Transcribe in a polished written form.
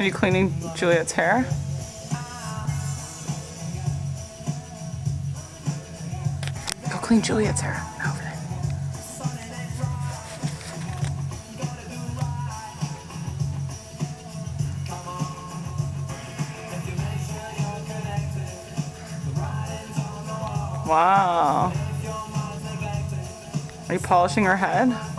Are you cleaning Juliet's hair? Go clean Juliet's hair. Over there. Wow. Are you polishing her head?